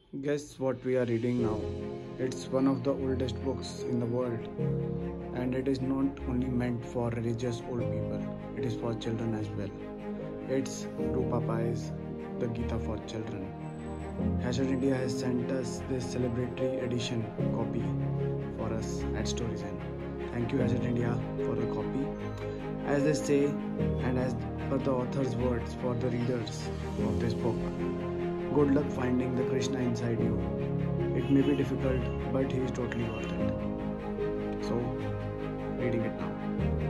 Guess what we are reading now? It's one of the oldest books in the world, and it is not only meant for religious old people, it is for children as well. It's Roopa Pai's The Gita for Children. Hashtag India has sent us this celebratory edition copy for us at Storyzen. Thank you, Hashtag India, for the copy. As they say, and as per the author's words for the readers of this book, good luck finding the Krishna inside you. It may be difficult, but he is totally worth it. So, reading it now.